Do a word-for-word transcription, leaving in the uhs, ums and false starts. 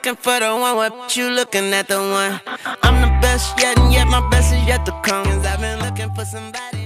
looking for the one, what you looking at the one? I'm the best yet, and yet my best is yet to come. Cause I've been looking for somebody.